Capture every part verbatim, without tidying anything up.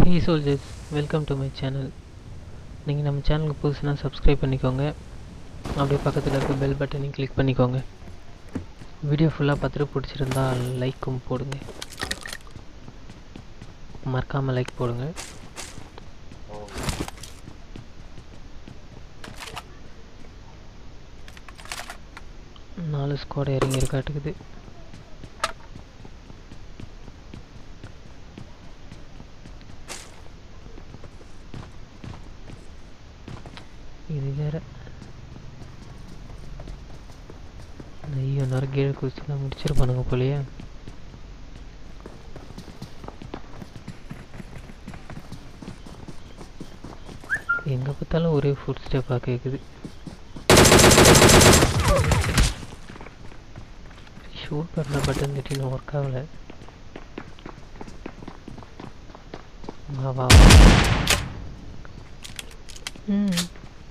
Hey soldiers, welcome to my channel. நீங்கள் நம்ம சேனலுக்கு புதுசுனா சப்ஸ்கிரைப் பண்ணிக்கோங்க. அப்படியே பக்கத்தில் இருக்க பெல் பட்டனையும் கிளிக் பண்ணிக்கோங்க. வீடியோ ஃபுல்லாக பார்த்துட்டு பிடிச்சிருந்தா லைக்கும் போடுங்க. மறக்காமல் லைக் போடுங்க. நாலு ஸ்குவாட் இறங்கி இருக்காட்டுக்குது. இது வேற ஐயோ நேரம் கீழே குதிச்சு தான் முடிச்சிருப்பானுங்க போலையே. எங்கே பார்த்தாலும் ஒரே ஃபுட் ஸ்டெப்பாக கேட்குது. ஷூட் பண்ண பட்டன் திட்டின்னு ஒர்க் ஆகலை. வா வா ம்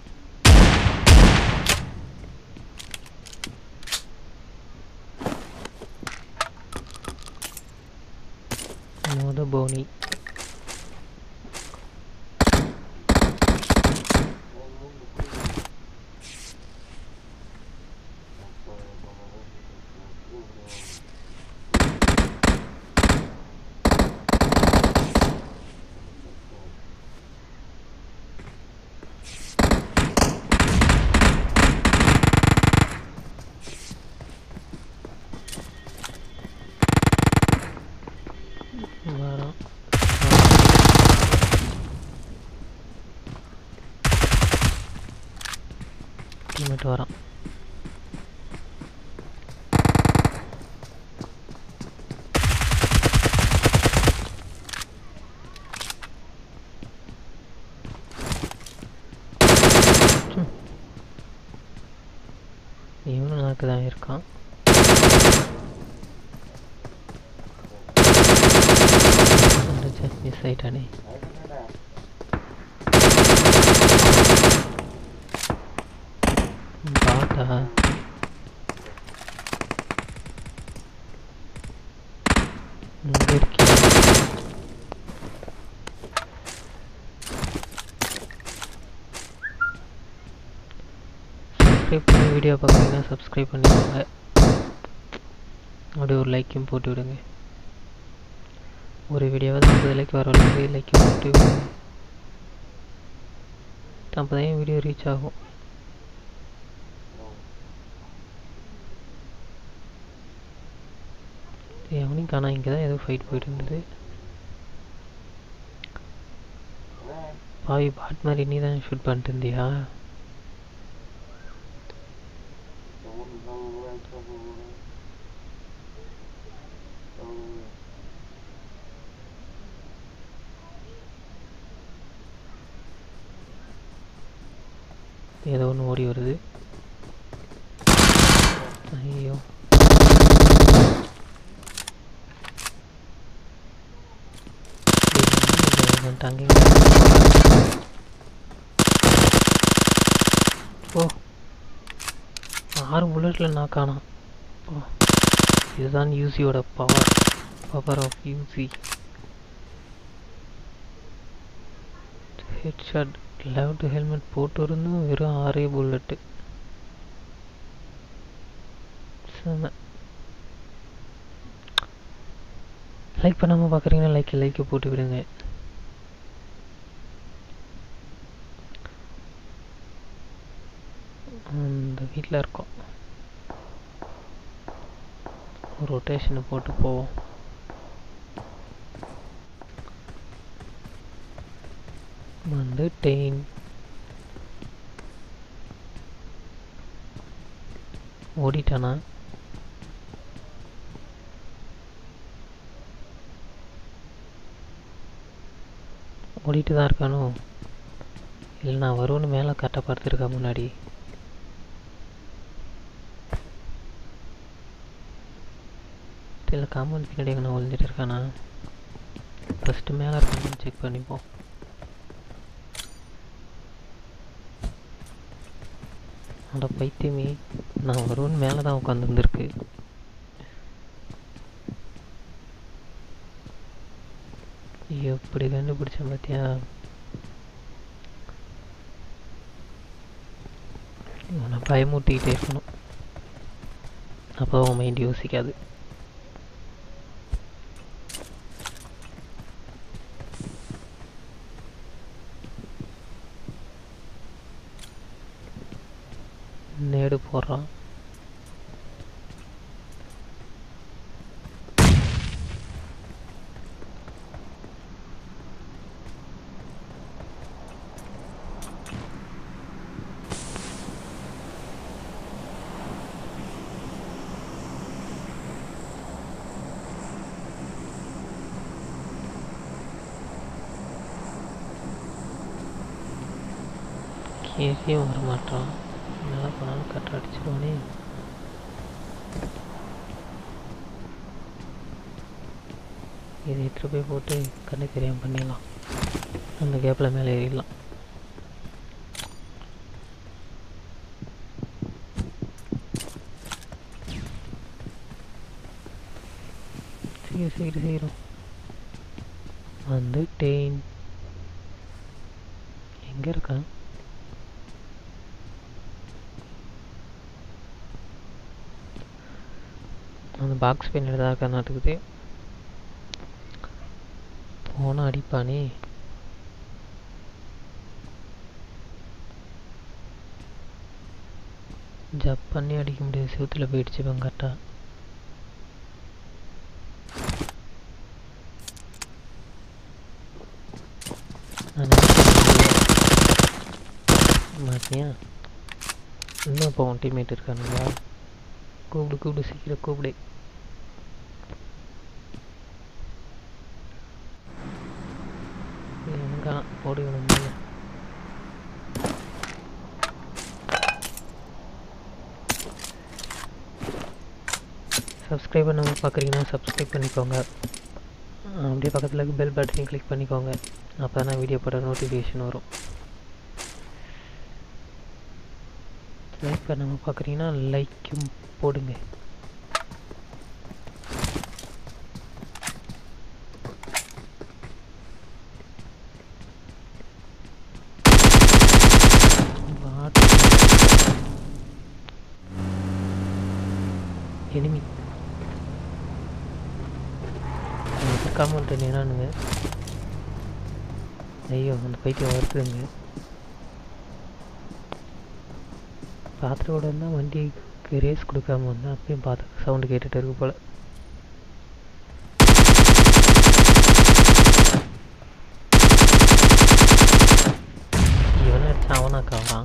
மோத போனி வரோம். டீம்மேட் வரான். இவனும் நாக்கு தான் இருக்கான். மிஸ் ஆயிட்டானே. பாட்டா இங்கே இருக்கீங்க. சப்ஸ்கிரைப் பண்ணி வீடியோ பார்க்குறீங்கன்னா சப்ஸ்கிரைப் பண்ணிக்கோங்க. அப்படியே ஒரு லைக்கும் போட்டு விடுங்க. ஒரு வீடியோவை ஐம்பது லைக் வர அளவுக்கு லைக் போட்டு விடுங்க. அப்போ தான் என் வீடியோ ரீச் ஆகும். எவனையும் காணா. இங்கே தான் ஏதோ ஃபைட் போயிட்டு இருந்தது. பாவி பாட் மாதிரி நீ தான் ஷூட் பண்ணிட்டு இருந்தியா? ஏதோ ஒன்று ஓடி வருது. ஐயோ டாங்க. ஓ ஆறு புல்லட்டில் நான் காணோம். ஓ இதுதான் யூசியோட power. Power of UC. Headshot levelled helmet போட்டு இருந்தும் வெறும் ஆறே புல்லட்டு. லைக் பண்ணாமல் பார்க்குறீங்கன்னா லைக் லைக்கை போட்டு விடுங்க. இந்த வீட்டில் இருக்கோம். ரொட்டேஷனை போட்டு போவோம். வந்துட்டேன். ஓடிட்டானா? ஓடிட்டு தான் இருக்கானோ? இல்லை நான் வருவேன்னு மேலே கட்ட பார்த்துருக்கா முன்னாடி. இல்லை காம்பவுண்ட் பின்னாடி எங்கே ஒழிஞ்சிட்டு இருக்கானா? ஃபஸ்ட்டு மேலே இருக்கானு செக் பண்ணிப்போம். அந்த பைத்தியமே நான் வருவேன்னு மேலே தான் உட்காந்துருந்துருக்கு. எப்படி கண்டுபிடிச்சேன் பார்த்தியா? இவனை பயமூட்டிக்கிட்டே இருக்கணும், அப்போ அவன் மைண்ட் யோசிக்காது. நேடு போடுறான். கேசியும் வரமாட்டான். நல்லா போனாலும் கட்ட அடிச்சிருவானே. இதை எடுத்துகிட்டு போய் போட்டு கண்ணு தெரியாமல் பண்ணிடலாம். அந்த கேப்பில் மேலே ஏறிடலாம். சீக்கிரம் சீக்கிரம் சீக்கிரம் வந்துட்டேன். எங்கே இருக்கான்? அந்த பாக்ஸ் பின்னாடி தான் இருக்கா நாட்டுக்குது. போனால் அடிப்பானே. ஜப் பண்ணி அடிக்க முடியாது, செவுத்தில் போயிடுச்சு பங்காட்டா. மாட்டியா? இன்னும் இப்போ உன் டீம்மேட் இருக்கானுங்களா? கூப்பிடு கூப்பிடு சீக்கிரம் கூப்பிடு. ஓடி வேணும். சப்ஸ்கிரைப் பண்ண பார்க்குறீங்கன்னா சப்ஸ்கிரைப் பண்ணிக்கோங்க. அப்படியே பக்கத்தில் இருக்க பெல் பட்டனையும் கிளிக் பண்ணிக்கோங்க. அப்போ தான் வீடியோ போட நோட்டிஃபிகேஷன் வரும். லைக் பண்ணாமல் பார்க்குறீங்கன்னா லைக்கும் போடுங்க. எனிமி காமெண்ட் நேரானுங்க. ஐயோ அந்த பைத்தியம் வருதுங்க. பார்த்துட்டு கூட இருந்தால் வண்டிக்கு ரேஸ் கொடுக்காம வந்தேன். அப்பயும் பார்த்து சவுண்டு கேட்டுகிட்டு இருக்கு போல். இவனை அடிச்சு அவனா காவான்.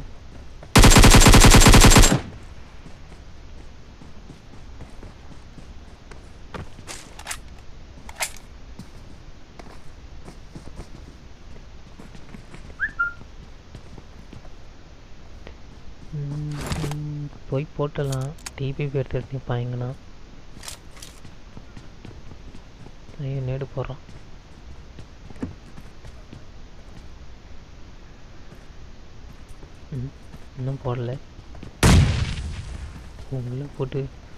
போய் போட்டலாம். டிபிபி எடுத்து எடுத்து நிற்பாங்கன்னா. ஐயோ நேடு போடுறான். இன்னும் போடல. உள்ளே போட்டு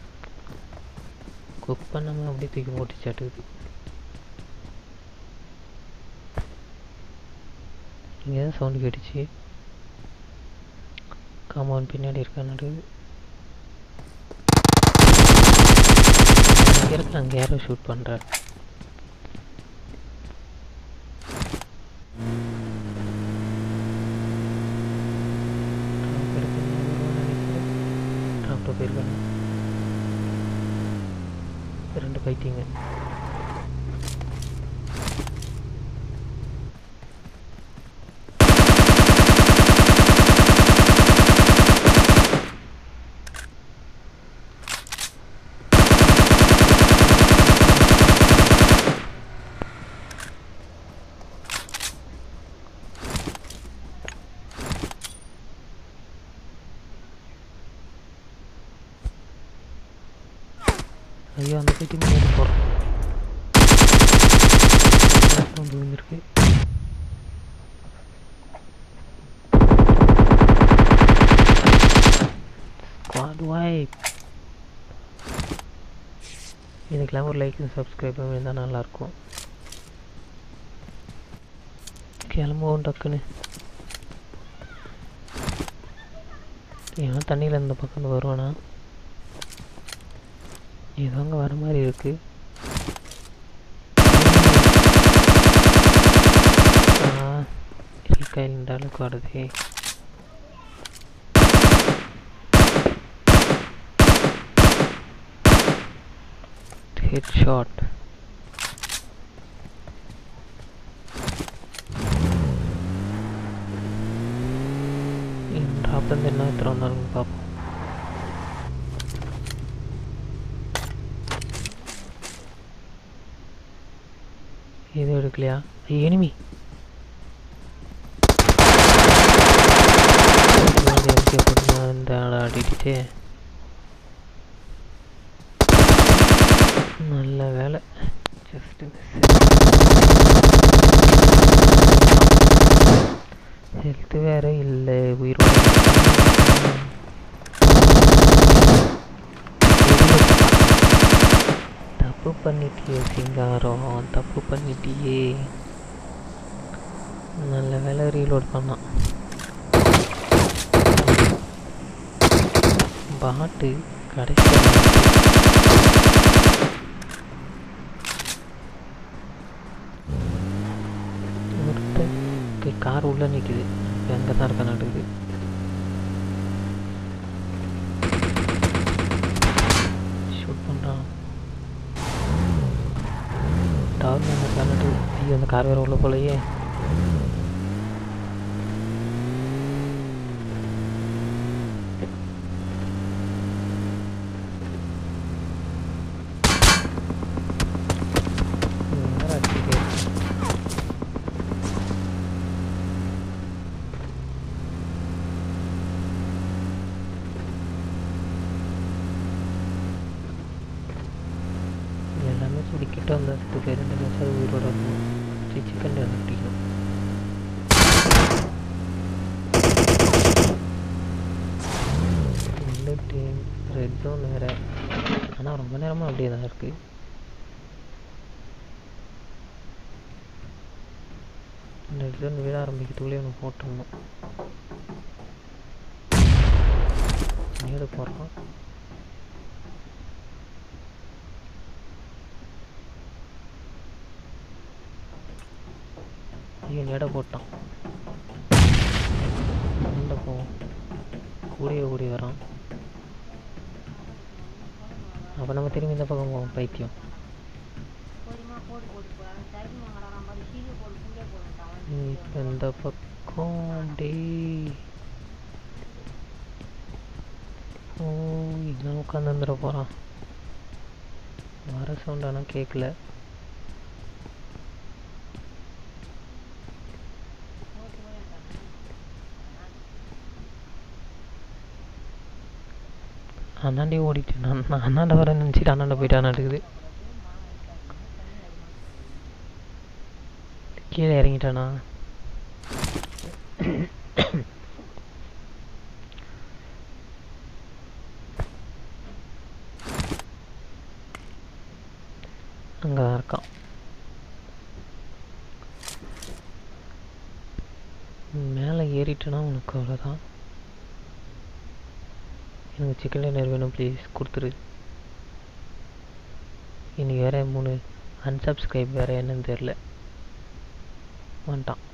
குக் பண்ணாமல் அப்படியே தூக்கி போட்டு சாட்டுக்குது. இங்கே தான் சவுண்டு கேட்டுச்சு. காம்பவுண்ட் பின்னாடி இருக்கா நடுவு. இங்கே இருக்க அங்கே யாரோ ஷூட் பண்ணுறார். ட்ராப்டோ போயிருக்காங்க ரெண்டு பைத்தியங்க. ஐயோ அந்த பைத்தியம் முன்னாடி போகிறோம். விழுந்திருக்கு. Squad vibe. இதுக்கெல்லாம் ஒரு லைக் சப்ஸ்கிரைப் இருந்தால் நல்லாயிருக்கும். கிளம்புவோம் டக்குன்னு. ஏன்னா தண்ணியில் இந்த பக்கம் வருவானா? ஏதோ அங்கே வர மாதிரி இருக்கு. கையில் இந்த அளவுக்கு வருது. Head shot. ட்ராப்லேருந்து என்ன எத்தனை வந்தாலும் பார்ப்போம். எதுவும் எடுக்கலையா? எனிமி இந்த ஆடிடுச்சு. நல்ல வேலை. ஜஸ்ட் ஹெல்த் வேற இல்லை. உயிரோட தப்பு பண்ணிட்டியே சிங்காரம், தப்பு பண்ணிட்டியே. நல்ல வேலை ரீலோட் பண்ணான். பாட்டு கடைசி ஒருத்தர் கார் உள்ள நிற்குது. அங்கே தான் இருக்க நடக்குது. ஷூட் பண்ணுறான். டவர் மேலே இருக்க நடக்குது. ஐயோ அந்த கார் வேறு உள்ள போலையே. எல்லாமே சுடிக்கிட்டு வந்ததுக்கு பேர் ரெண்டு நிமிஷம் உயிரோட இருக்கணும். சிக்கன் பிடிக்கணும். ரெண்டு டீம் ரெட் ஜோன் வேறு. ஆனால் ரொம்ப நேரமாக அப்படியே தான் இருக்குது. ரெட் ஜோன் விட ஆரம்பிக்கிறதுக்குள்ளே ஒன்று போட்டோம்னா நேடு போடுறோம். ஐயோ நேடை போட்டான். சண்டை போவோம். கூடிய கூடி வரான். அப்போ நம்ம திரும்பி இந்த பக்கம் போவோம். பைத்தியம். இப்போ இந்த பக்கம் டே ஓ இன்னும் உட்காந்து வந்துட போகிறான். வர சவுண்ட் ஆனால் கேட்கல. அண்ணாண்டே ஓடிட்டேன். நான் அண்ணாண்ட வர நினச்சிட்டு அண்ணாண்ட போயிட்டு நடக்குது. கீழே இறங்கிட்டானா? அங்கே தான் இருக்கான். மேலே ஏறிட்டேன்னா உனக்கு அவ்வளோதான். எனக்கு சிக்கன் டின்னர் வேணும் ப்ளீஸ், கொடுத்துரு. இன்றைக்கி வேறு மூணு அன்சப்ஸ்கிரைப் வேறு என்னன்னு தெரில. வந்துட்டான்.